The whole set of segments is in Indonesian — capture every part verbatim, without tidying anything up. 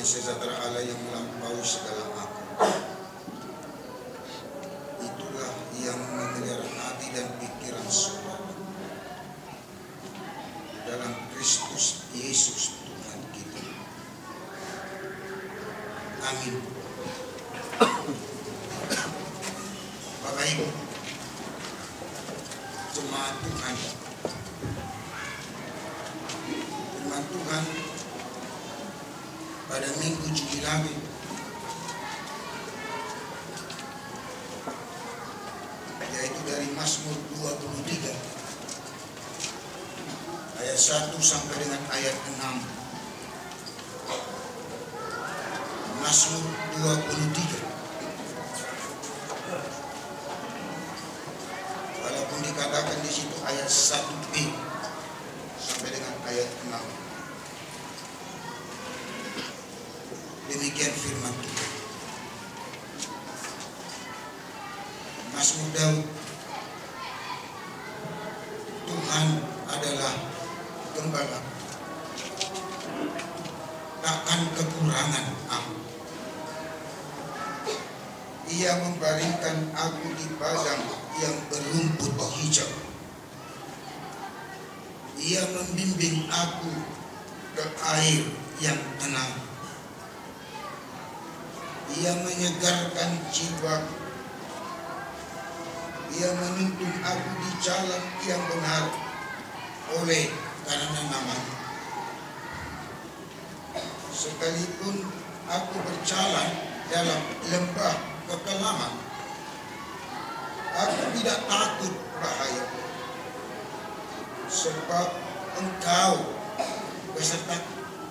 sejahtera Allah yang melampaui segala akal. Itulah yang memelihara hati dan pikiran saudara dalam Kristus Yesus Tuhan kita. Amin. Bapak Ibu, jemaat Tuhan, firman Tuhan pada Minggu Jubilawi yaitu dari Mazmur dua puluh tiga ayat satu sampai dengan ayat enam. Mazmur dua puluh tiga. Walaupun dikatakan di situ ayat satu b sampai dengan ayat enam. Demikian firman Tuhan. Mazmur Daud. Tuhan adalah gembala, takkan kekurangan aku. Ia membaringkan aku di padang yang berumput hijau. Ia membimbing aku ke air yang tenang. Ia menyegarkan jiwaku. Ia menuntun aku di jalan yang benar oleh karena namanya. Sekalipun aku berjalan dalam lembah kekelaman, aku tidak takut bahaya, sebab Engkau besertaku.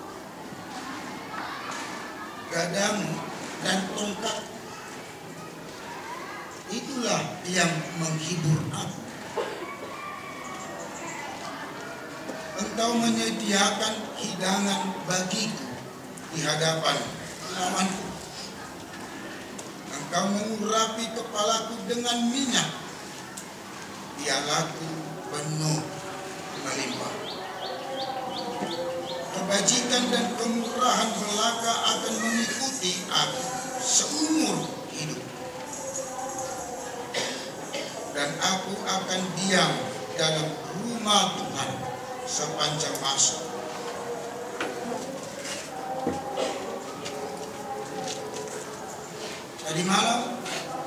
Gadamu dan tongkat itulah yang menghibur aku. Engkau menyediakan hidangan bagiku di hadapan lawanku. Engkau mengurapi kepalaku dengan minyak, pialaku penuh melimpah. Kebajikan dan kemurahan belaka akan mengikuti aku seumur hidup, dan aku akan diam dalam rumah Tuhan sepanjang masa. Tadi malam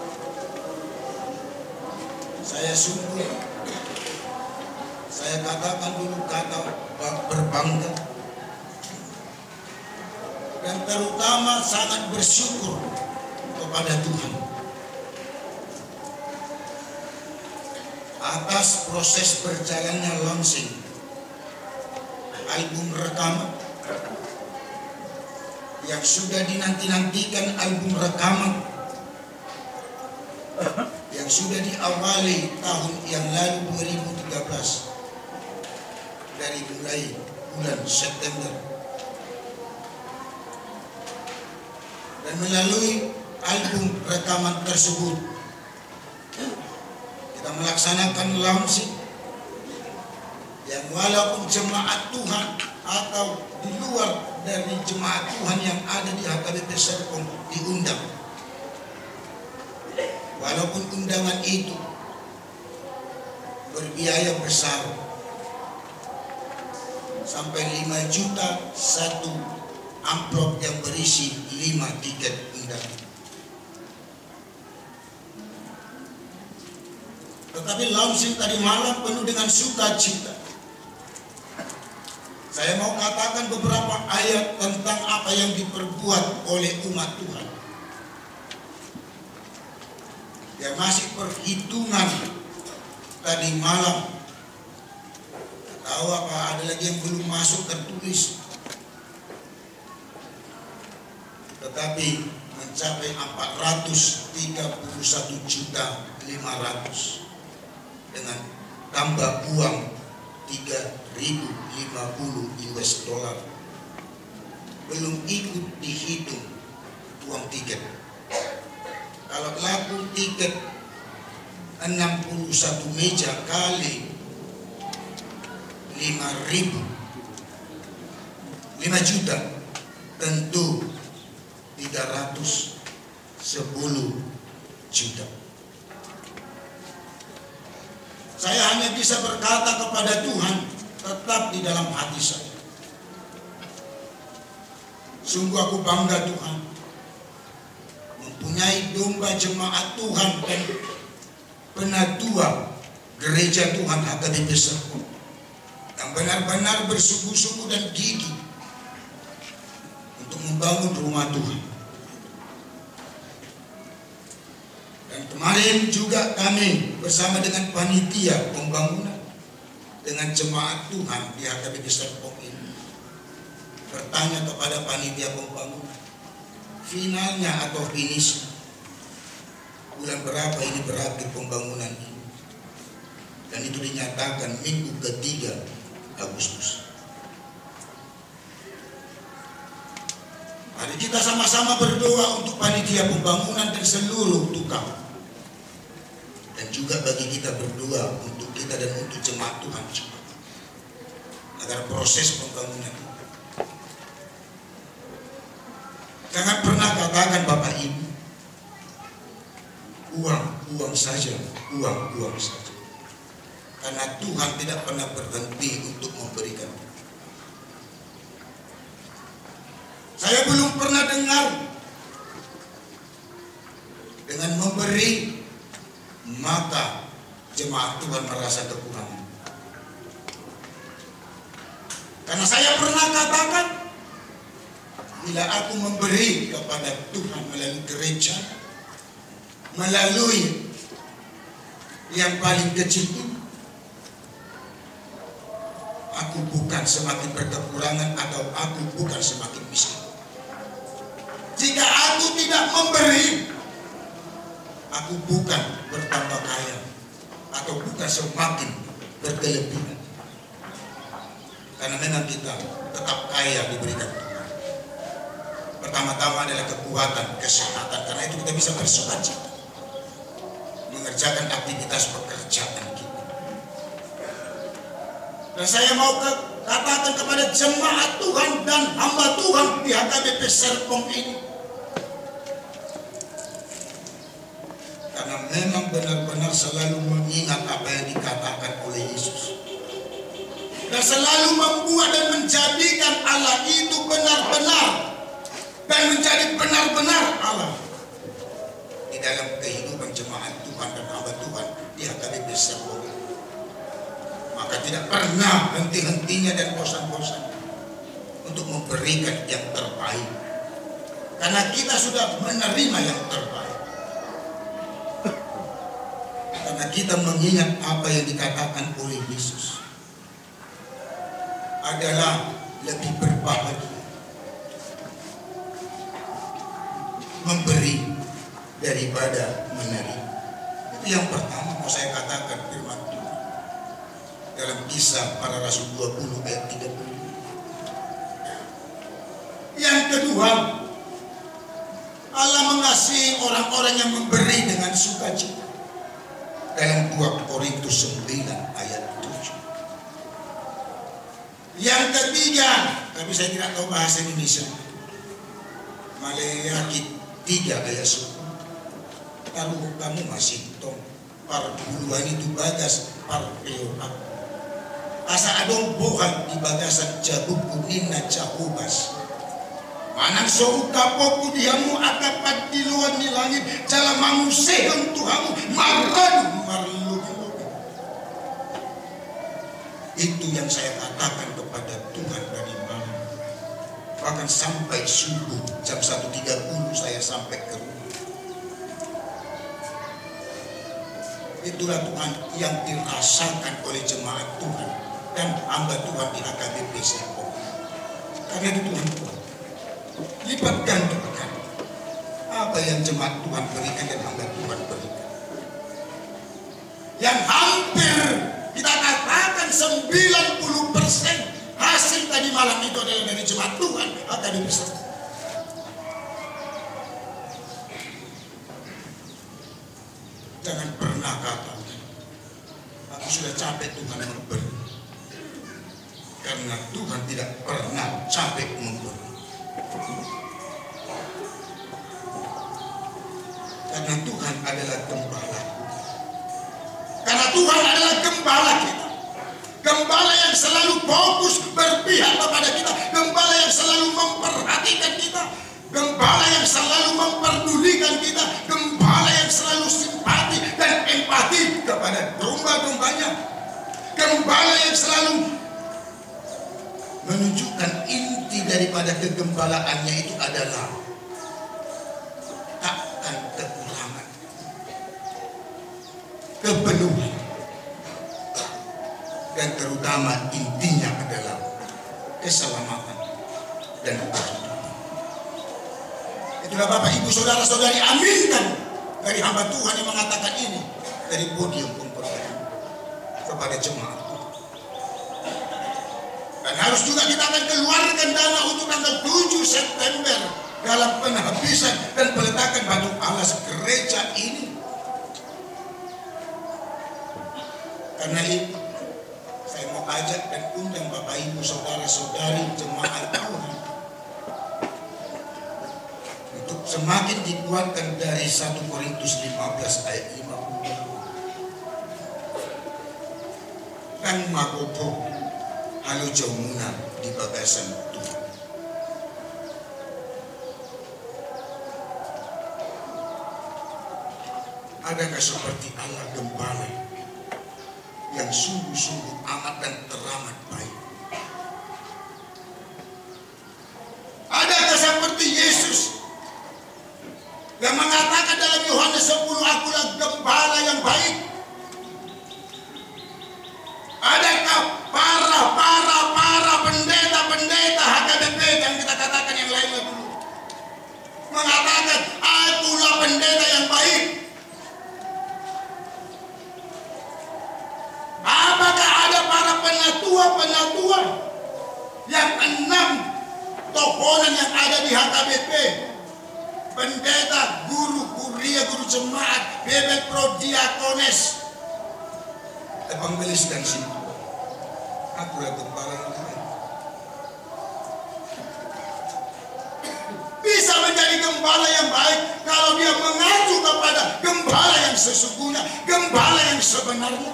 saya sungguh, saya katakan dulu kata berbangga, dan terutama sangat bersyukur kepada Tuhan atas proses berjalannya launching album rekaman yang sudah dinanti-nantikan, album rekaman yang sudah diawali tahun yang lalu dua ribu tiga belas, dari mulai bulan September, dan melalui album rekaman tersebut kita melaksanakan launching yang walaupun jemaat Tuhan atau di luar dari jemaat Tuhan yang ada di H K B P Serpong diundang, walaupun undangan itu berbiaya besar sampai lima juta satu amplop yang berisi lima tiket undangan. Tetapi launching tadi malam penuh dengan sukacita. Saya mau katakan beberapa ayat tentang apa yang diperbuat oleh umat Tuhan. Yang masih perhitungan tadi malam. Tahu apa, ada lagi yang belum masuk tertulis. Tetapi mencapai empat ratus tiga puluh satu juta lima ratus dengan tambah uang tiga ribu lima puluh US dollar. Belum ikut dihitung uang tiket. Kalau laku tiket enam puluh satu meja kali lima ribu, lima juta, tentu tiga ratus sepuluh juta. Saya hanya bisa berkata kepada Tuhan, tetap di dalam hati saya. Sungguh aku bangga Tuhan, mempunyai domba jemaat Tuhan dan penatua gereja Tuhan H K B P Serpong yang benar-benar bersungguh-sungguh dan gigih untuk membangun rumah Tuhan. Dan kemarin juga kami bersama dengan panitia pembangunan dengan jemaat Tuhan di H K B P Serpong ini bertanya kepada panitia pembangunan, finalnya atau finishnya bulan berapa ini berakhir pembangunan ini, dan itu dinyatakan minggu ketiga Agustus. Mari kita sama-sama berdoa untuk panitia pembangunan dan seluruh tukang, dan juga bagi kita berdoa untuk kita dan untuk jemaat Tuhan juga, agar proses pembangunan itu. Jangan pernah katakan Bapak Ibu, uang, uang saja, uang, uang saja. Karena Tuhan tidak pernah berhenti untuk memberikan. Saya belum pernah dengar dengan memberi maka jemaat Tuhan merasa kekurangan. Karena saya pernah katakan, bila aku memberi kepada Tuhan melalui gereja, melalui yang paling kecil itu, aku bukan semakin berkekurangan atau aku bukan semakin miskin. Jika aku tidak memberi, aku bukan bertambah kaya atau bukan semakin berkelebihan. Karena memang kita tetap kaya diberikan Tuhan. Pertama-tama adalah kekuatan, kesehatan. Karena itu kita bisa bersukacita mengerjakan aktivitas pekerjaan kita. Dan saya mau ke, katakan kepada jemaat Tuhan dan hamba Tuhan di H K B P Serpong ini, karena memang benar-benar selalu mengingat apa yang dikatakan oleh Yesus, dan selalu membuat dan menjadikan Allah itu benar-benar dan menjadi benar-benar Allah di dalam kehidupan jemaat Tuhan dan hamba Tuhan di H K B P Serpong. Maka tidak pernah henti-hentinya dan bosan-bosan untuk memberikan yang terbaik, karena kita sudah menerima yang terbaik. Karena kita mengingat apa yang dikatakan oleh Yesus adalah lebih berbahagia memberi daripada menerima. Itu yang pertama mau saya katakan firman Tuhan dalam Kisah Para Rasul dua puluh ayat tiga puluh. Yang kedua, Allah mengasihi orang-orang yang memberi dengan sukacita dalam dua Korintus sembilan ayat tujuh. Yang ketiga, tapi saya tidak tahu bahasa Indonesia, Maleakhi tiga ayat sepuluh. Kalau kamu masih tong par buluan itu bagas par peopak, asa adong bohan di bagasan jabuk kunina cahubas, manang sohu kapoku diamu akapat di luar di langit jala mangusehan Tuhamu maradu marlubi. Itu yang saya katakan kepada Tuhan dari malam, bahkan sampai subuh jam satu tiga puluh saya sampai ke rumah. Itulah Tuhan yang dirasakan oleh jemaat Tuhan dan hamba Tuhan di H K B P Serpong. Karena itu Tuhan Tuhan lipat gandakan apa yang jemaat Tuhan berikan dan hamba Tuhan berikan, yang hampir kita katakan sembilan puluh persen hasil tadi malam itu adalah dari jemaat Tuhan H K B P Serpong. Jangan pernah katakan aku sudah capek Tuhan memberi, karena Tuhan tidak pernah capek memberi. Karena Tuhan adalah gembala. Karena Tuhan adalah gembala kita. Gembala yang selalu fokus berpihak kepada kita. Gembala yang selalu memperhatikan kita. Gembala yang selalu memperdulikan kita. Gembala yang selalu simpati dan empati kepada domba-dombanya. Gembala yang selalu menunjukkan inti daripada kegembalaannya itu adalah takkan kekurangan, kepenuhan, dan terutama intinya adalah keselamatan dan kehidupan. Itulah Bapak Ibu Saudara-saudari, aminkan dari hamba Tuhan yang mengatakan ini dari podium pemberian kepada jemaat. Dan harus juga kita akan keluarkan dana untuk tanggal tujuh September dalam penghabisan dan peletakan batu alas gereja ini. Karena itu saya mau ajak dan undang Bapak Ibu Saudara-saudari jemaat Tuhan untuk semakin dikuatkan dari satu Korintus lima belas ayat lima puluh. Kang makopo halo jamuna di bagasan Tuhan. Adakah seperti Allah gembala yang sungguh-sungguh amat dan teramat baik? Adakah seperti Yesus yang mengatakan dalam Yohanes sepuluh, akulah gembala yang baik? Adakah para para para pendeta-pendeta H K B P yang kita katakan yang lainnya dulu mengatakan akulah pendeta yang baik? Apakah ada para penatua-penatua yang enam tokonan yang ada di H K B P, pendeta, guru, kuria, guru jemaat, bebek pro, diakones, evangelis dan sintu? Akulah gembala yang baik. Bisa menjadi gembala yang baik kalau dia mengacu kepada gembala yang sesungguhnya, gembala yang sebenarnya.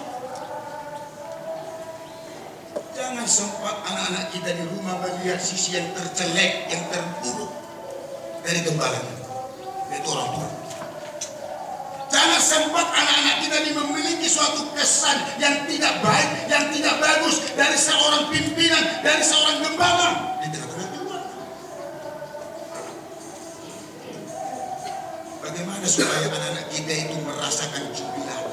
Jangan sempat anak-anak kita di rumah melihat sisi yang tercelek, yang terburuk dari gembalanya, yaitu orang tua. Jangan sempat anak-anak kita ini memiliki suatu kesan yang tidak baik, yang tidak bagus dari seorang pimpinan, dari seorang gembala di tengah-tengah keluarga. Bagaimana supaya anak-anak kita itu merasakan jubilat?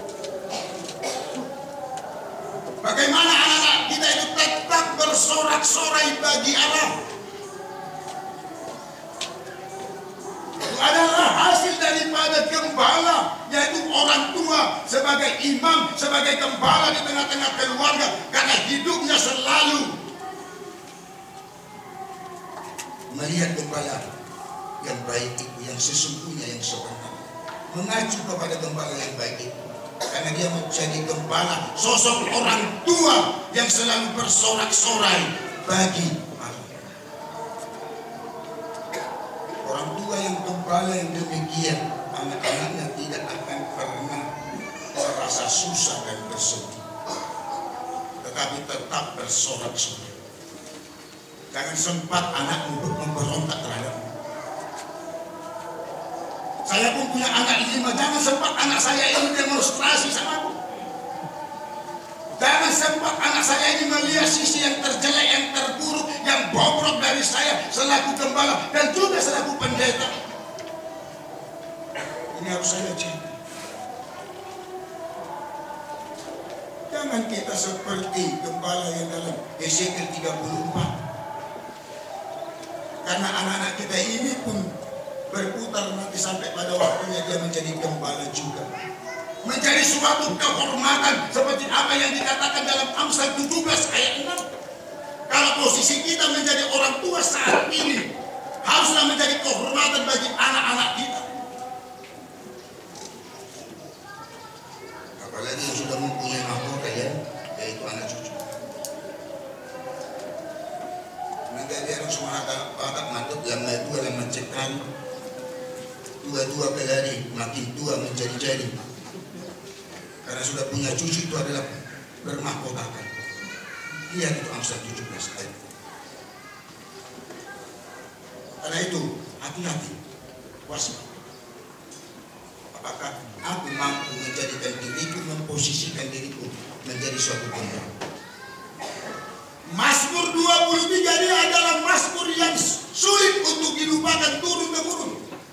Bagaimana anak-anak kita itu tetap bersorak-sorai bagi Allah? Itu adalah hasil daripada gembala, yaitu orang tua sebagai imam, sebagai gembala di tengah-tengah keluarga, karena hidupnya selalu melihat gembala yang baik itu, yang sesungguhnya, yang sebenar, mengacu kepada gembala yang baik itu. Karena dia menjadi gembala, sosok orang tua yang selalu bersorak-sorai bagi Allah. Orang tua yang gembala yang demikian, anak-anaknya tidak akan pernah merasa susah dan bersedih, tetapi tetap bersorak-sorai. Jangan sempat anakmu memberontak terhadapmu. Saya pun punya anak lima, jangan sempat anak saya ini demonstrasi sama aku. Jangan sempat anak saya ini melihat sisi yang terjelek, yang terburuk, yang bobrok dari saya selaku gembala dan juga selaku pendeta. Ini harus saya jaga. Jangan kita seperti gembala yang dalam Ezekiel tiga puluh empat. Karena anak-anak kita ini pun berputar nanti sampai pada waktunya dia menjadi gembala juga, menjadi suatu kehormatan seperti apa yang dikatakan dalam Amsal tujuh belas ayat enam. Kalau posisi kita menjadi orang tua saat ini, haruslah menjadi kehormatan bagi anak-anak kita. Apalagi yang sudah mempunyai mahkota ya, yaitu anak cucu. Nanti dia harus mengatakan batak matuk yang itu yang mencekali. tua-tua berlari, makin tua menjadi-jadi. Karena sudah punya cucu itu adalah bermahkotakan. Lihat itu Amsal tujuh belas ayat. Karena itu hati-hati, waspada. Apakah aku mampu menjadikan diriku, memposisikan diriku menjadi suatu pemberani? Mazmur dua puluh tiga ini adalah mazmur yang sulit untuk dilupakan turun-temurun.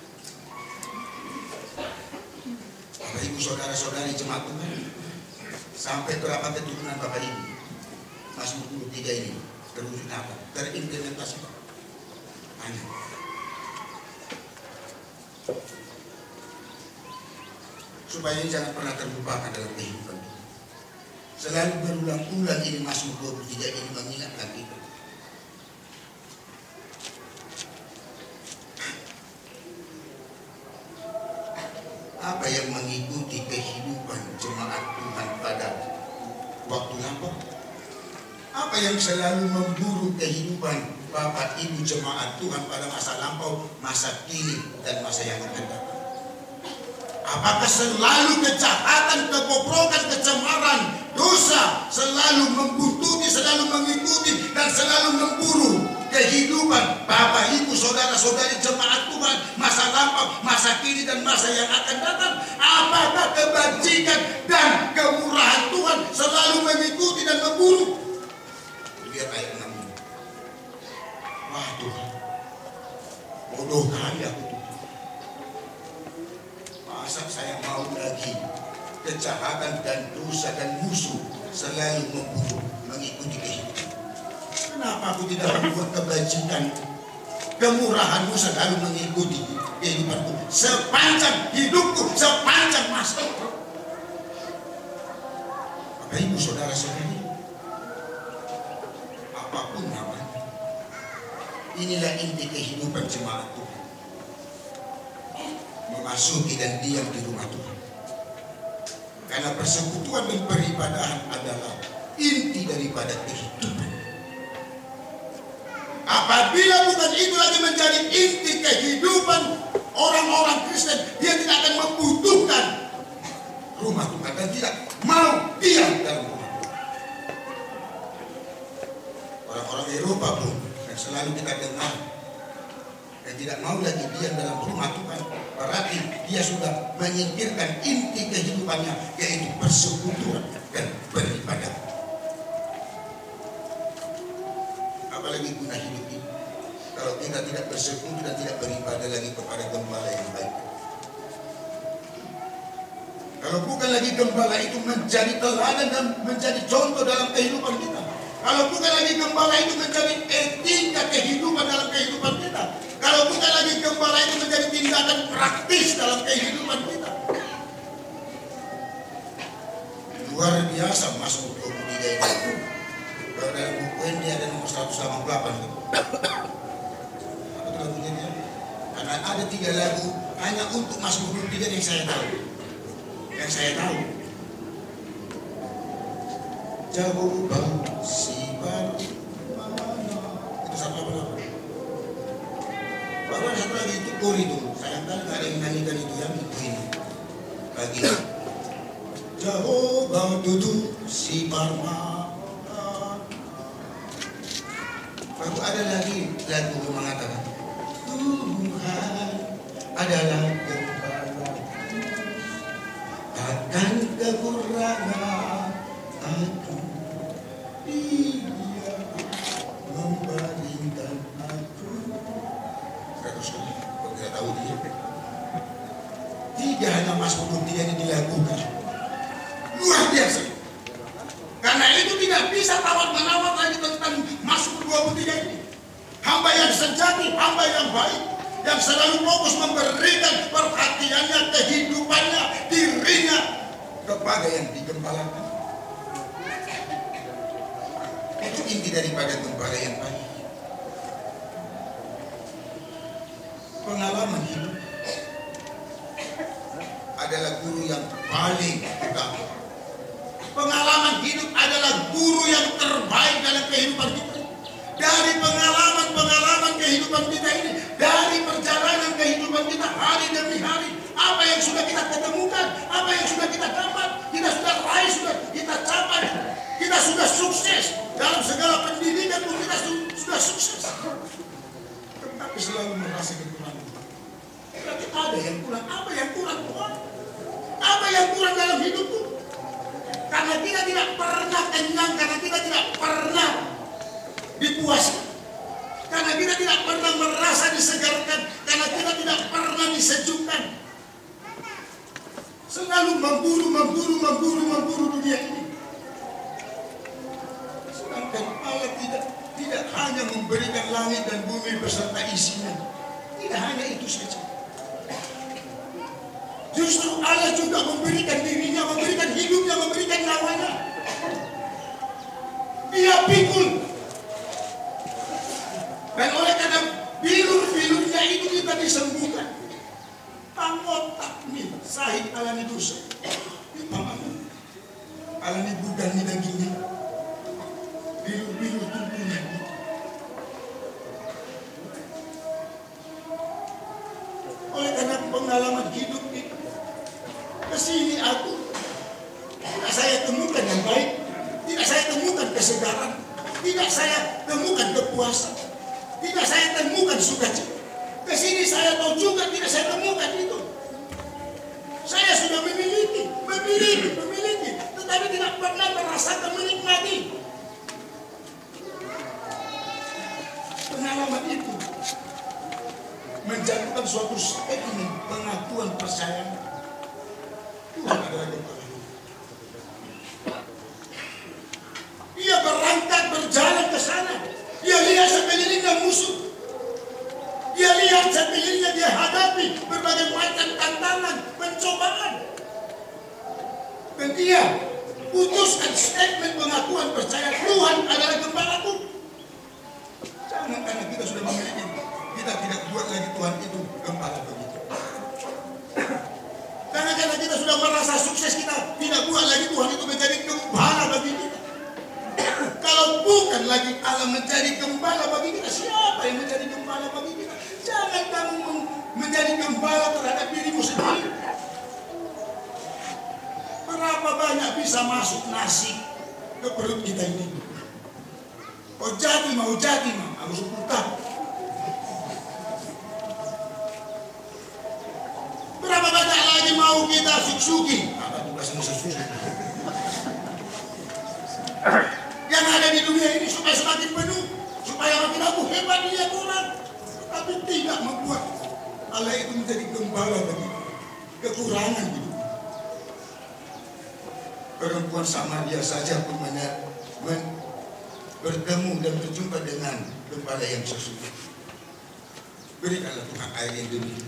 Bapak Ibu saudara-saudari jemaat Tuhan, sampai berapa keturunan Bapak Ibu Mazmur dua puluh tiga ini terwujud apa? Terimplementasi hanya supaya ini jangan pernah terlupakan dalam kehidupan kita. Selalu berulang-ulang ini Mazmur dua puluh tiga ini mengingatkan kita. Apa yang mengikuti kehidupan jemaat Tuhan pada waktu lampau? Apa yang selalu memburu kehidupan Bapak Ibu jemaat Tuhan pada masa lampau, masa kini, dan masa yang akan datang? Apakah selalu kejahatan, kebobrokan, kecemaran, dosa selalu membuntuti, selalu mengikuti, dan selalu memburu kehidupan Bapak Ibu saudara-saudari jemaat Tuhan masa lampau, masa kini, dan masa yang akan datang? Apakah kebajikan dan kemurahan Tuhan selalu mengikuti dan memburu? Lihat ayat enam. Wah Tuhan, bodoh kali aku Tuhan. Masa saya mau lagi kejahatan dan dosa dan musuh selalu memburu, mengikuti kehidupan? Kenapa aku tidak membuat kebajikan, kemurahanmu selalu mengikuti kehidupanku sepanjang hidupku, sepanjang masa? Bapak Ibu saudara-saudari, apapun namanya, inilah inti kehidupan jemaat Tuhan. Memasuki dan diam di rumah Tuhan. Karena persekutuan dan peribadahan adalah inti daripada kehidupan. Apabila bukan itu lagi menjadi inti kehidupan orang-orang Kristen, dia tidak akan membutuhkan rumah Tuhan dan tidak mau diam dalam rumah Tuhan. Orang-orang Eropa pun yang selalu kita dengar dan tidak mau lagi diam dalam rumah Tuhan, berarti dia sudah menyingkirkan inti kehidupannya, yaitu persekutuan dan beribadah. Apalagi guna hidup ini kalau kita tidak bersekutu dan tidak beribadah lagi kepada gembala yang baik? Kalau bukan lagi gembala itu menjadi teladan dan menjadi contoh dalam kehidupan kita, kalau bukan lagi gembala itu menjadi etika kehidupan dalam kehidupan kita, kalau bukan lagi gembala itu menjadi tindakan praktis dalam kehidupan kita, luar biasa Mazmur dua puluh tiga itu. Kalau dalam buku ini ada nomor seratus delapan puluh delapan gitu. Apa itu lagunya dia? Karena ada tiga lagu hanya untuk Mazmur dua puluh tiga yang saya tahu. Yang saya tahu. Jauh bau si baru mana? Itu satu apa apa? Baru ada satu lagi itu kori itu. Sayang kali nggak ada yang nyanyikan itu yang itu ini. Lagi. Jauh bau duduk si parma. Lalu ada lagi lagu mengatakan Tuhan adalah gembala, takkan kekurangan aku, Dia membaringkan aku. Terus kok tidak tahu dia? Tiga hanya Mazmur tiga ini dilakukan luar biasa. Karena itu tidak bisa tawar-menawar lagi tentang Mazmur dua puluh tiga ini. Hamba yang sejati, hamba yang baik, yang selalu fokus memberikan perhatiannya, kehidupannya, dirinya kepada yang digembalakan. Itu inti daripada gembala yang baik. Pengalaman hidup adalah guru yang paling utama. Pengalaman hidup adalah guru yang terbaik dalam kehidupan kita. Dari pengalaman-pengalaman kehidupan kehidupan kita ini, dari perjalanan kehidupan kita hari demi hari, apa yang sudah kita ketemukan, apa yang sudah kita dapat, kita sudah raih, sudah kita capai, kita sudah sukses dalam segala pendidikan pun kita su sudah sukses. Tetapi selalu merasa kekurangan. Berarti ada yang kurang. Apa yang kurang Tuhan? Apa yang kurang dalam hidupku? Karena kita tidak pernah kenyang, karena kita tidak pernah dipuaskan, karena kita tidak pernah merasa disegarkan, karena kita tidak pernah disejukkan. Selalu memburu, memburu, memburu, memburu dunia ini. Sedangkan Allah tidak tidak hanya memberikan langit dan bumi beserta isinya. Tidak hanya itu saja. Justru Allah juga memberikan dirinya, memberikan hidupnya, memberikan nyawanya. Dia pikul. Dan oleh karena bilur-bilurnya itu kita disembuhkan. Pamot takmin, sahid alani dosa. Ini pamot. Alani bukan ni dagingnya. Bilur-bilur tubuhnya. Oleh karena pengalaman hidup itu, kesini aku, tidak saya temukan yang baik, tidak saya temukan kesegaran, tidak saya temukan kepuasan, tidak saya temukan sukacita. Kesini saya tahu juga tidak saya temukan itu. Saya sudah memiliki, memiliki, memiliki, tetapi tidak pernah merasakan menikmati pengalaman itu. Menjadikan suatu statement pengakuan percaya Tuhan adalah Tuhan. Dia berangkat berjalan ke sana. Dia lihat sekelilingnya musuh. Dia lihat sekelilingnya, dia hadapi berbagai macam tantangan, pencobaan. Dan dia putuskan statement pengakuan percaya Tuhan adalah gembalaku. Jangan karena kita sudah memiliki, kita tidak buat lagi Tuhan itu gembala begitu. Karena karena kita sudah merasa sukses, kita tidak buat lagi Tuhan itu menjadi gembala bagi kita. Kalau bukan lagi Allah menjadi gembala bagi kita, siapa yang menjadi gembala bagi kita? Jangan kamu menjadi gembala terhadap dirimu sendiri. Berapa banyak bisa masuk nasi ke perut kita ini? Oh jadi mau jadi mau, aku sepuluh tahun. Berapa banyak lagi mau kita suksuki? Apa tugas suksuki? Yang ada di dunia ini supaya semakin penuh, supaya makin aku hebat dia kurang, tapi tidak membuat Allah itu menjadi gembala bagi kekurangan hidup. Perempuan Samaria saja pun men bertemu dan berjumpa dengan gembala yang sesungguhnya. Berikanlah Tuhan air yang demikian.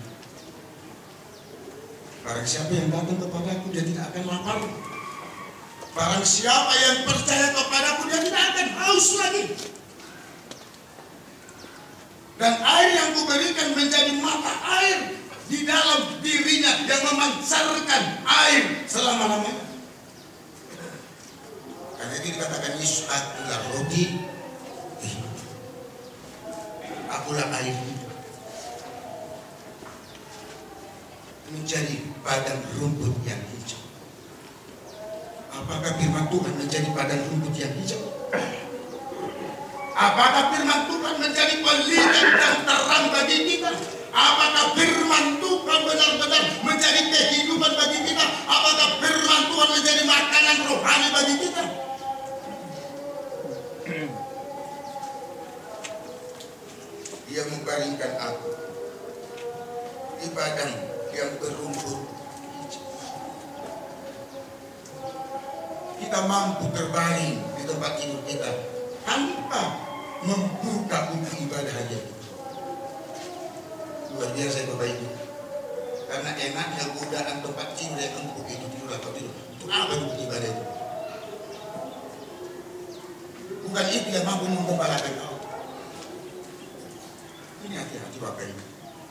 Barang siapa yang datang kepadaku, dia tidak akan lapar. Barang siapa yang percaya kepadaku, dia tidak akan haus lagi. Dan air yang kuberikan menjadi mata air di dalam dirinya yang memancarkan air selama-lamanya. Karena itu dikatakan Yesus, akulah roti, akulah air hidup. Menjadi padang rumput yang hijau. Apakah firman Tuhan menjadi padang rumput yang hijau? Apakah firman Tuhan menjadi pelita dan terang bagi kita? Apakah firman Tuhan benar-benar menjadi kehidupan bagi kita? Apakah firman Tuhan menjadi makanan rohani bagi kita? Dia membaringkan aku di padang yang berumput hijau. Kita mampu terbaring di tempat tidur kita tanpa membuka buku ibadah aja. Luar biasa Bapak Ibu. Karena enaknya godaan tempat tidur yang empuk itu tidur atau tidur. Itu apa buku ibadah itu? Bukan itu yang mampu menggembalakan kau. Ini hati-hati Bapak Ibu.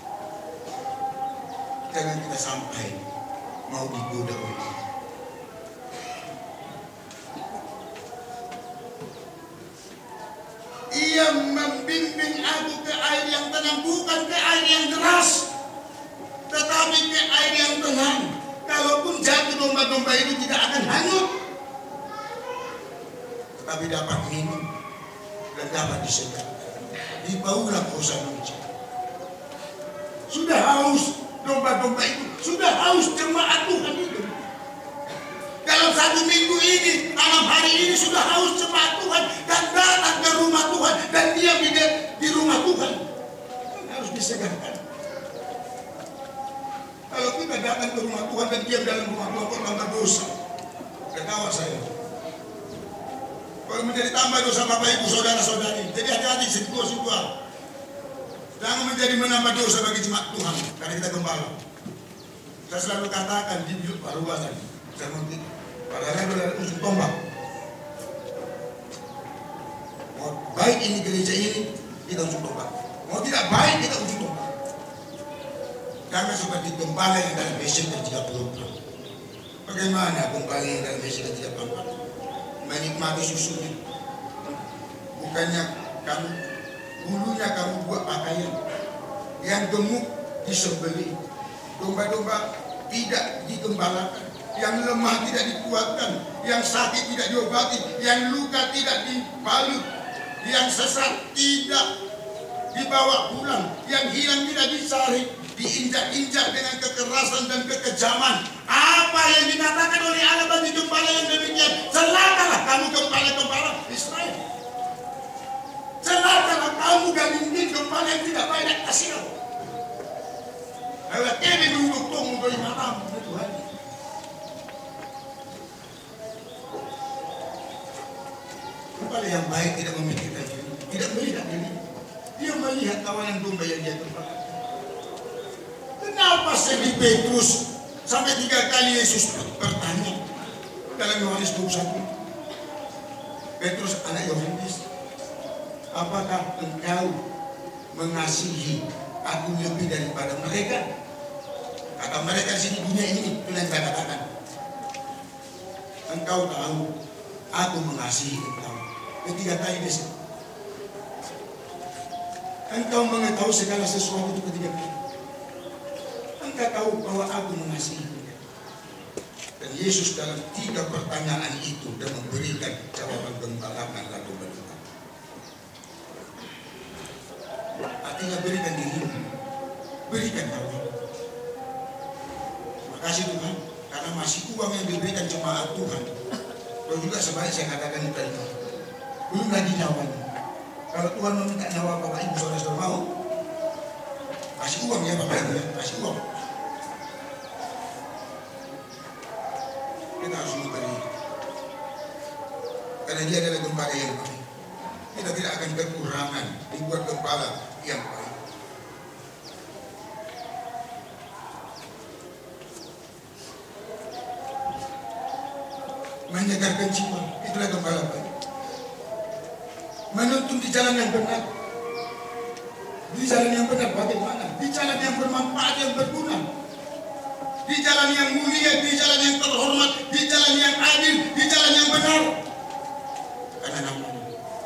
Jangan kita sampai mau digoda oleh itu. Ia Dia membimbing aku ke air yang tenang, bukan ke air yang deras, tetapi ke air yang tenang. Kalaupun jatuh domba-domba itu tidak akan hanyut, tetapi dapat minum dan dapat disegarkan. Dibaulah kosa manusia. Sudah haus domba-domba itu, sudah haus jemaat Tuhan itu. Dalam satu minggu ini, malam hari ini sudah haus jemaat Tuhan dan datang ke rumah Tuhan dan diam di, di rumah Tuhan. Kan harus disegarkan. Kalau kita datang ke rumah Tuhan dan diam dalam rumah Tuhan, kok tambah dosa. Ketawa saya. Kalau menjadi tambah dosa Bapak Ibu saudara-saudari. Jadi hati-hati situa-situa. Jangan menjadi menambah dosa bagi jemaat Tuhan karena kita gembala. Saya selalu katakan di Pak Ruba tadi, saya mungkin padahal ada ujung tombak. Mau baik ini gereja ini, kita ujung tombak. Mau tidak baik, kita ujung tombak. Jangan seperti gembala yang dalam Yesaya tiga puluh empat. Bagaimana gembala yang dalam Yesaya tiga puluh empat menikmati susunya? Bukannya kamu bulunya kamu buat pakaian, yang gemuk disembelih, domba-domba tidak digembalakan, yang lemah tidak dikuatkan, yang sakit tidak diobati, yang luka tidak dibalut, yang sesat tidak dibawa pulang, yang hilang tidak dicari, diinjak-injak dengan kekerasan dan kekejaman. Apa yang dikatakan oleh Allah bagi gembala yang demikian? Celakalah kamu gembala-gembala Israel. Celakalah kamu ganding gembala yang tidak banyak hasil. Kalau ini duduk tunggu dari malam Tuhan. Gembala yang baik tidak memikirkan diri, tidak melihat diri. Dia melihat kawanan domba yang dia gembala. Kenapa sedih Petrus sampai tiga kali Yesus bertanya dalam Yohanes dua puluh satu? Petrus anak Yohanes, apakah engkau mengasihi aku lebih daripada mereka? Kata mereka di sini dunia ini, itu yang saya katakan. Engkau tahu aku mengasihi engkau. Ketiga kali Yesus. Engkau mengetahui segala sesuatu itu ketiga kali. Engkau tahu bahwa aku mengasihi engkau. Dan Yesus dalam tiga pertanyaan itu dan memberikan jawaban gembalakan lalu berdoa. Artinya berikan dirimu, berikan kamu. Terima kasih Tuhan, karena masih uang yang diberikan jemaat Tuhan. Dan juga sebaliknya saya katakan tadi, belum lagi nyawanya. Kalau Tuhan meminta nyawa Bapak Ibu saudara-saudara mau, kasih uang ya Bapak Ibu ya, kasih uang. Kita harus memberi, karena dia adalah gembala yang baik. Kita tidak akan kekurangan dibuat gembala yang baik. Menyegarkan jiwa, itulah gembala baik. Menuntun di jalan yang benar. Di jalan yang benar bagaimana? Di jalan yang bermanfaat, yang berguna. Di jalan yang mulia, di jalan yang terhormat, di jalan yang adil, di jalan yang benar. Karena namanya.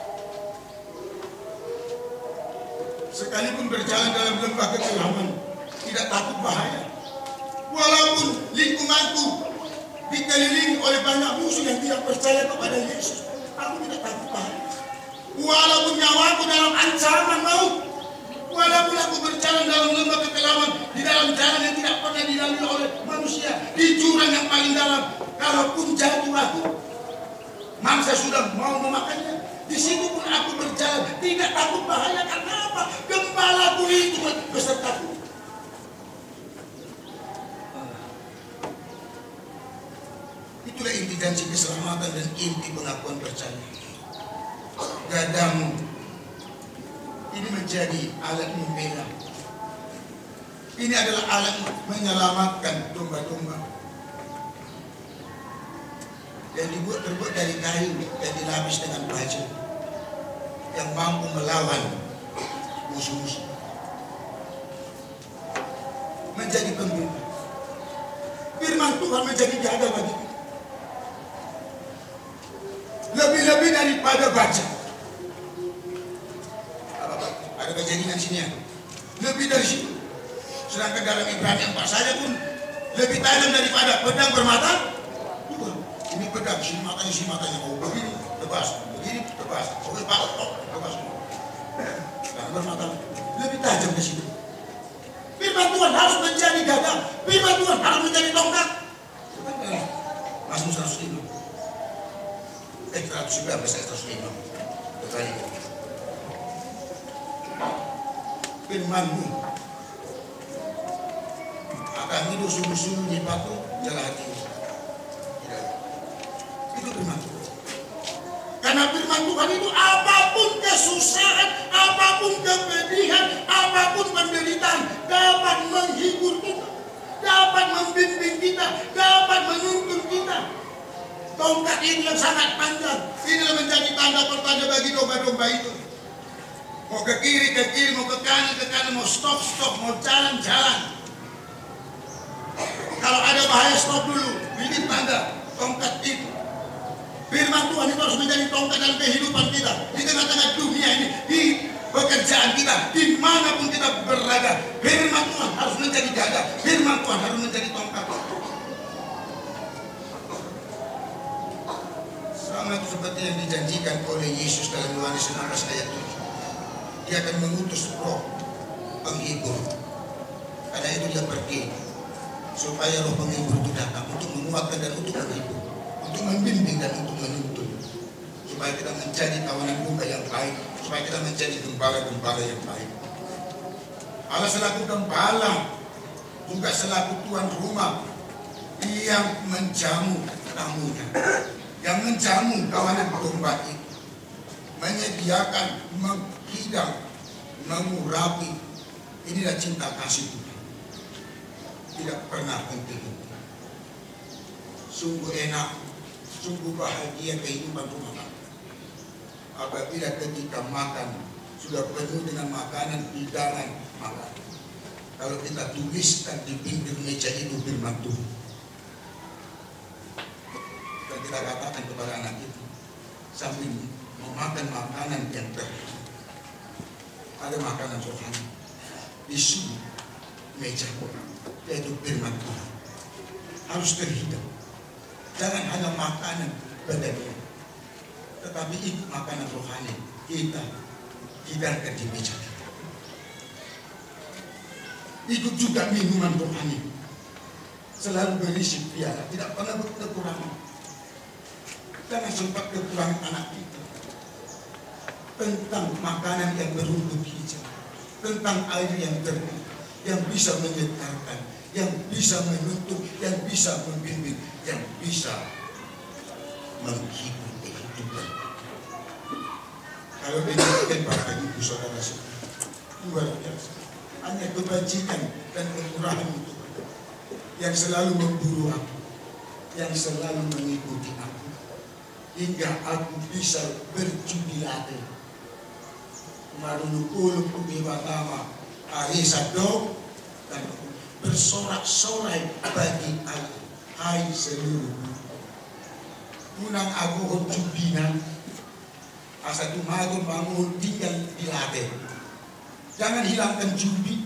Sekalipun berjalan dalam lembah kekelaman, tidak takut bahaya. Walaupun lingkunganku dikelilingi oleh banyak musuh yang tidak percaya kepada Yesus, aku tidak takut bahaya. Walaupun nyawaku dalam ancaman maut, walaupun aku berjalan dalam lembah kekelaman, di dalam jalan yang tidak pernah dilalui oleh manusia, di jurang yang paling dalam, kalaupun jatuh aku, mangsa sudah mau memakannya, di situ pun aku berjalan, tidak takut bahaya. Karena apa? Gembalaku itu besertaku. Itulah inti janji keselamatan dan inti pengakuan percaya. Gadamu ini menjadi alat membela. Ini adalah alat menyelamatkan domba-domba yang dibuat terbuat dari kayu dan dilapis dengan baja, yang mampu melawan musuh-musuh. Menjadi pembela. Firman Tuhan menjadi jaga bagi kita. Lebih-lebih daripada baja. tangan sini ya. Lebih dari situ. Sedangkan dalam Ibrani empat saja pun lebih tajam daripada pedang bermata dua. Ini pedang, sini matanya, sini matanya. Oh begini, tebas. Begini, tebas. Oke, pak, oh, tebas. Pedang bermata lebih tajam ke situ. Firman Tuhan harus menjadi gagah. Firman Tuhan harus menjadi tongkat. Mazmur seratus lima. Eh, seratus sembilan belas, seratus lima. Berkali. Firman-Mu akan hidup sungguh-sungguh di batu jalan hati. Itu firman Tuhan. Karena firman Tuhan itu apapun kesusahan, apapun kepedihan, apapun penderitaan dapat menghibur kita, dapat membimbing kita, dapat menuntun kita. Tongkat ini yang sangat panjang, inilah menjadi tanda pertanda bagi domba-domba itu. Mau ke kiri, ke kiri, mau ke kanan, ke kanan, mau stop, stop, mau jalan, jalan. Kalau ada bahaya stop dulu, ini tanda tongkat itu. Firman Tuhan itu harus menjadi tongkat dalam kehidupan kita. Di tengah-tengah dunia ini, di pekerjaan kita, dimanapun kita berada. Firman Tuhan harus menjadi gagah. Firman Tuhan harus menjadi tongkat. Sama itu seperti yang dijanjikan oleh Yesus dalam Yohanes enam belas ayat tujuh. Dia akan mengutus roh penghibur. Karena itu dia pergi supaya roh penghibur itu datang untuk menguatkan dan untuk menghibur, untuk membimbing dan untuk menuntun, supaya kita menjadi kawanan domba yang baik, supaya kita menjadi gembala-gembala yang baik. Allah selaku gembala, juga selaku tuan rumah yang menjamu tamunya, yang menjamu kawanan domba itu, menyediakan, menghidang, mengurapi. Inilah cinta kasih Tuhan. Tidak pernah henti-henti. Sungguh enak, sungguh bahagia kehidupan rumah tangga. Apabila ketika makan sudah penuh dengan makanan, hidangan makan. Kalau kita tuliskan di pinggir meja itu firman Tuhan, dan kita katakan kepada anak itu sambil memakan makanan yang terbaik, ada makanan rohani di sini meja, yaitu firman Tuhan. Harus terhidang. Jangan hanya makanan badannya, tetapi itu makanan rohani kita hidangkan di meja kita. Itu juga minuman rohani, selalu berisi piala, tidak pernah kekurangan. Jangan sempat kekurangan anak kita. Tentang makanan yang berumput hijau, tentang air yang jernih, yang bisa menyegarkan, yang bisa menuntun, yang bisa membimbing, yang bisa menghibur kehidupan. Kalau demikian Bapak Ibu Saudara saudara, luar biasa. Hanya kebajikan dan kemurahan itu yang selalu memburu aku, yang selalu mengikuti aku, hingga aku bisa berjubilat. Marunukul kubiwatama Arisa dong dan bersorak-sorai bagi aku, hai seluruh munang aku jubinan asa tumagon bangun tinggal di late. Jangan hilangkan jubi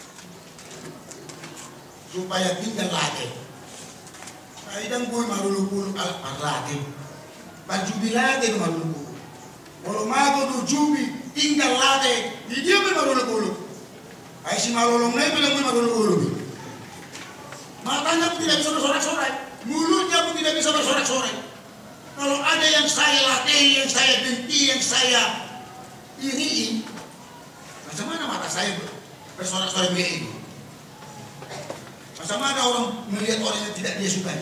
supaya tinggal late. Kaidang boy marunukul al parlate bajubi late marunukul walau mago jubi tinggal late, di dia pun maruluk-uluk. Ay si marulung na bilang pun maruluk-uluk. Matanya pun tidak bisa bersorak-sorai, mulutnya pun tidak bisa bersorak-sorai. Kalau ada yang saya latih, yang saya benci, yang saya iriin, macam mana mata saya bersorak-sorai begini? Macam mana orang melihat orang yang tidak dia sukai?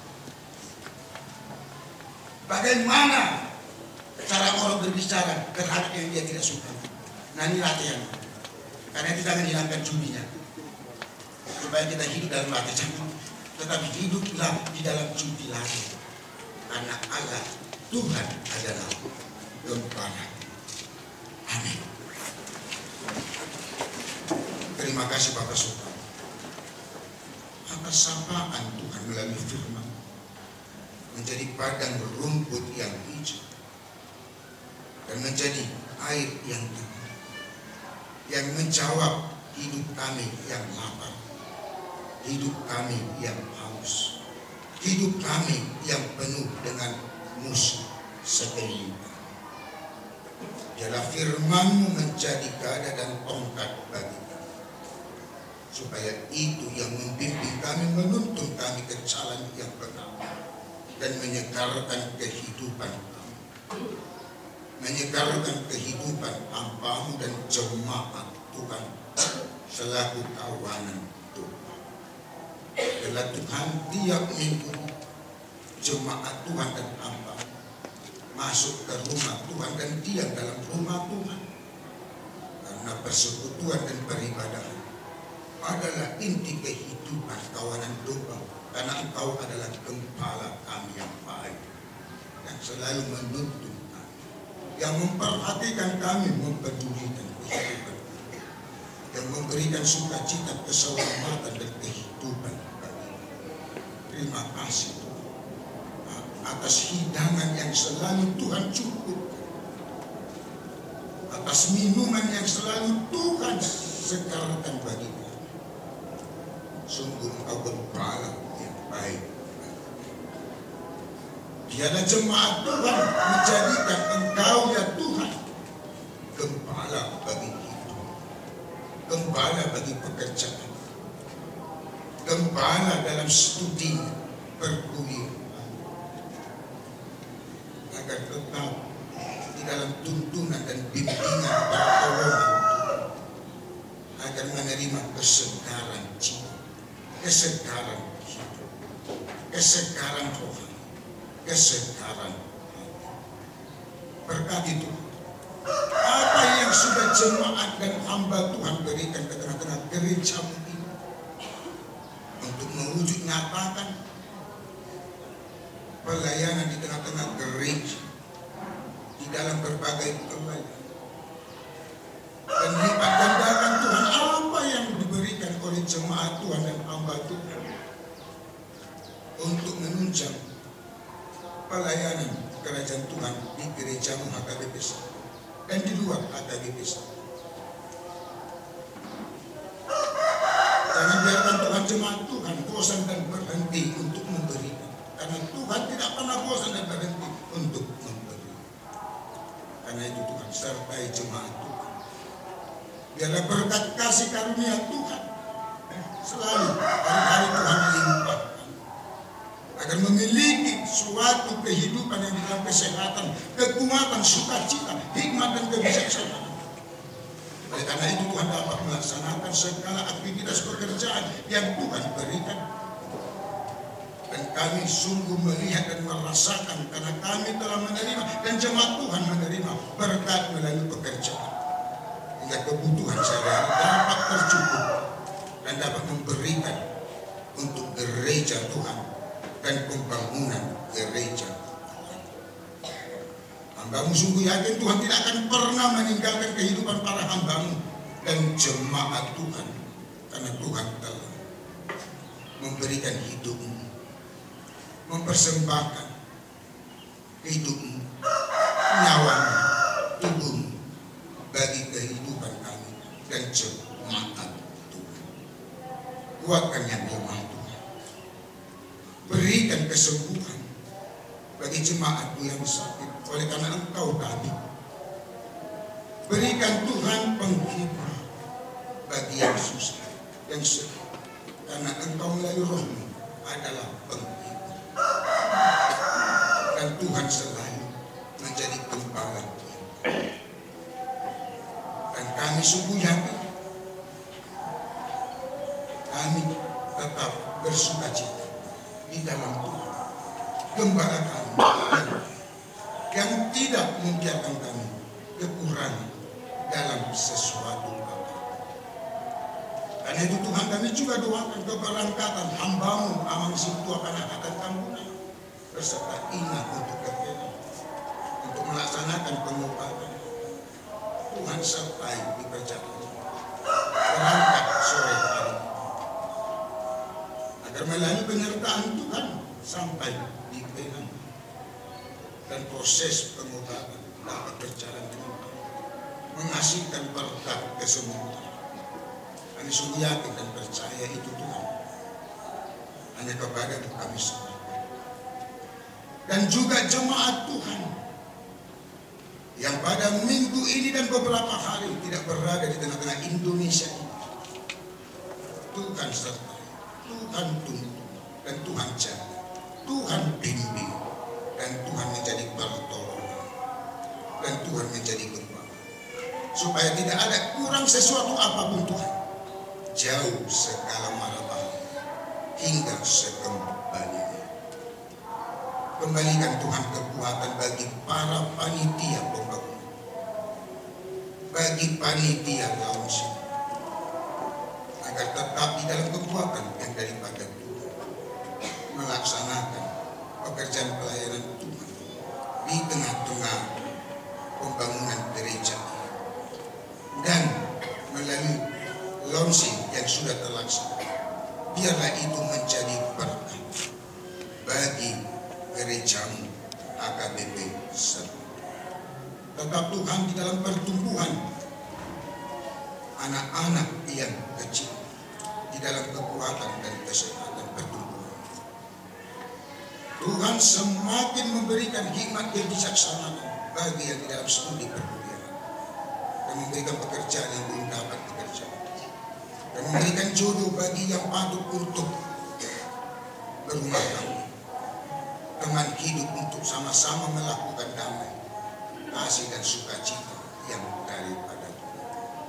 Bagaimana cara orang berbicara terhadap yang dia tidak suka? Nah ini latihan. Karena itu jangan hilangkan jubinya, supaya kita hidup dalam latihan, tetapi hiduplah di dalam jubi latihan. Karena Allah Tuhan adalah gembala. Amin. Terima kasih Bapak Saudara atas sapaan Tuhan melalui firman menjadi padang rumput yang hijau dan menjadi air yang tenang. yang menjawab hidup kami yang lapar, hidup kami yang haus, hidup kami yang penuh dengan musuh sekeliling. Biarlah firman-Mu menjadi gada dan tongkat bagi kami, supaya itu yang membimbing kami, menuntun kami ke jalan yang benar dan menyegarkan kehidupan kami, menyegarkan kehidupan hamba-Mu dan jemaat Tuhan selaku kawanan Tuhan. Bila Tuhan tiap minggu jemaat Tuhan dan hamba masuk ke rumah Tuhan dan diam dalam rumah Tuhan, karena persekutuan dan peribadahan adalah inti kehidupan kawanan Tuhan, karena Engkau adalah gembala kami yang baik yang selalu menuntun kami, yang memperhatikan kami, mempedulikan kehidupan, yang memberikan sukacita, keselamatan dan kehidupan bagi kami. Terima kasih Tuhan atas hidangan yang selalu Tuhan cukupkan, atas minuman yang selalu Tuhan segarkan bagi kami. Sungguh Engkau gembala yang baik. Tiada jemaat Tuhan menjadikan Engkau ya Tuhan gembala bagi hidup, gembala bagi pekerjaan, gembala dalam studi perkuliahan, agar tetap di dalam tuntunan dan bimbingan pertolongan, agar menerima kesegaran jiwa, kesegaran hidup, kesegaran rohani, kesegaran hati. Berkati Tuhan apa yang sudah jemaat dan hamba Tuhan berikan ke tengah-tengah gereja-Mu ini untuk mewujud nyatakan pelayanan di tengah-tengah gereja, di dalam berbagai pelayanan, dan lipat gandakan Tuhan apa yang diberikan oleh jemaat Tuhan dan hamba Tuhan untuk menunjang pelayanan kerajaan Tuhan di gereja-Mu H K B P dan di luar H K B P. Jangan biarkan Tuhan jemaat Tuhan bosan dan berhenti untuk memberikan, karena Tuhan tidak pernah bosan dan berhenti untuk memberi. Karena itu Tuhan sertai jemaat Tuhan. Biarlah berkat kasih karunia Tuhan selalu hari-hari Tuhan limpahkan, agar memiliki suatu kehidupan yang di dalam kesehatan, kekuatan, sukacita, hikmat dan kebijaksanaan. Oleh karena itu Tuhan dapat melaksanakan segala aktivitas pekerjaan yang Tuhan berikan. Dan kami sungguh melihat dan merasakan, karena kami telah menerima dan jemaat Tuhan menerima berkat melalui pekerjaan, hingga kebutuhan sehari-hari dapat tercukup dan dapat memberikan untuk gereja Tuhan dan pembangunan gereja. Hamba-Mu sungguh yakin Tuhan tidak akan pernah meninggalkan kehidupan para hamba-Mu dan jemaat Tuhan, karena Tuhan telah memberikan hidup-Mu, mempersembahkan hidup-Mu, nyawa-Mu, tubuh-Mu bagi kehidupan kami dan jemaat Tuhan. Kuatkan yang lemah Tuhan, berikan kesembuhan bagi jemaat-Mu yang sakit, oleh karena Engkau tadi. Berikan Tuhan penghibur bagi yang susah, yang sedih, karena Engkau melalui Roh-Mu adalah penghibur. Dan Tuhan selalu menjadi gembala. Dan kami sungguh yakin kami tetap bersukacita di dalam Tuhan, gembala kami yang tidak membiarkan kami kekurangan dalam sesuatu apa. Karena itu Tuhan, kami juga doakan keberangkatan hamba-Mu Amang Sintua karena akan kampungan beserta ingat untuk kekenan, untuk melaksanakan pengobatan. Tuhan sertai di perjalanan berangkat sore hari, agar melalui penyertaan Tuhan sampai di Penang dan proses pengobatan dapat berjalan dengan baik, menghasilkan berkat kesemutan. Kami sungguh yakin dan percaya itu Tuhan hanya kepada kami semua. Dan juga jemaat Tuhan yang pada minggu ini dan beberapa hari tidak berada di tengah-tengah Indonesia ini. Tuhan sertai, Tuhan tuntun, dan Tuhan jaga, Tuhan bimbing, dan Tuhan menjadi pertolongan, dan Tuhan menjadi gembala, supaya tidak ada kurang sesuatu apapun Tuhan. Jauh segala mara bahaya hingga sekembalinya. Kembalikan Tuhan kekuatan bagi para panitia pembangunan, bagi panitia launching, agar tetap di dalam kekuatan yang daripada Tuhan melaksanakan pekerjaan pelayanan Tuhan di tengah-tengah pembangunan gereja dan melalui launching yang sudah terlaksana. Biarlah itu menjadi berkat bagi gerejamu A K B P Serpong. Tetap Tuhan di dalam pertumbuhan anak-anak yang kecil, di dalam kekuatan dan kesehatan pertumbuhan. Tuhan semakin memberikan hikmat kebijaksanaan bagi yang di dalam studi perkuliahan, dan memberikan pekerjaan yang belum dapat dikerjakan, dan memberikan jodoh bagi yang patut untuk berumah tangga, teman hidup untuk sama-sama melakukan damai, kasih dan sukacita yang daripada Tuhan,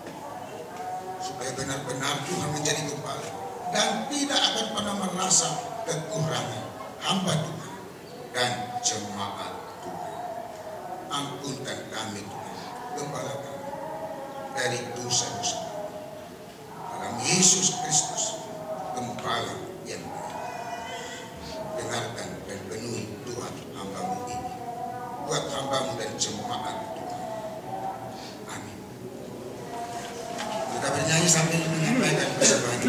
supaya benar-benar Tuhan menjadi gembala dan tidak akan pernah merasa kekurangan hamba Tuhan dan jemaat Tuhan. Ampunkan kami Tuhan, gembala kami dari dosa-dosa. Dalam Yesus Kristus, gembala yang baik. Dengarkan dan penuhi doa hambamu ini buat hambamu dan jemaat Tuhan. Amin. Kita bernyanyi sambil menyampaikan pesan.